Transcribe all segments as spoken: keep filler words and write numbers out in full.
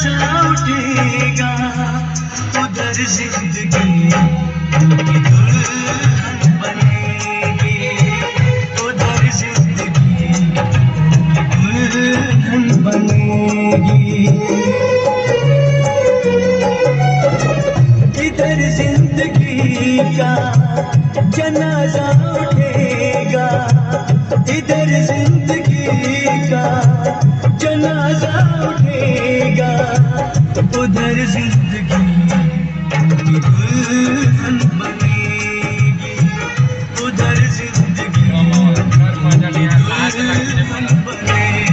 उठेगा उधर जिंदगी की दुल्हन बनेगी, उधर जिंदगी की दुल्हन बनेगी। इधर जिंदगी का जनाजा उठेगा, इधर जिंदगी का जनाजा उठेगा, उधर जिंदगी की दुल्हन बनेगी, उधर जिंदगी की दुल्हन बनेगी।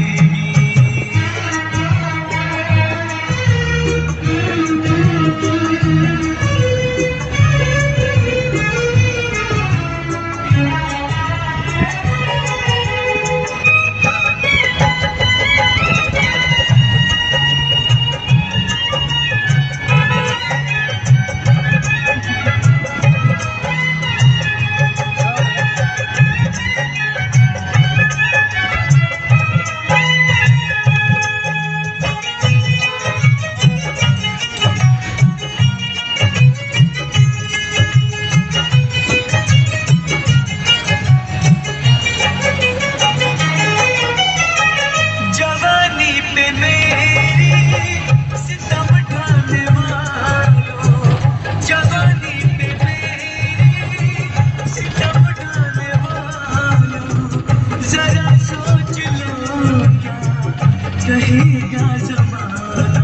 कहेगा ज़माना,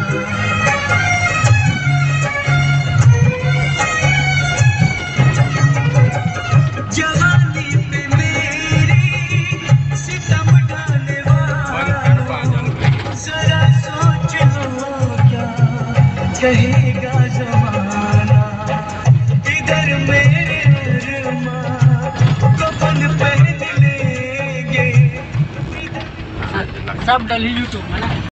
जवानी पे मेरी सितम ढाने वालों, जरा सोच लो क्या कहेगा ज़माना। इधर मेरे अरमां कफन पहन लेंगे, सब डली यूट्यूब में ना।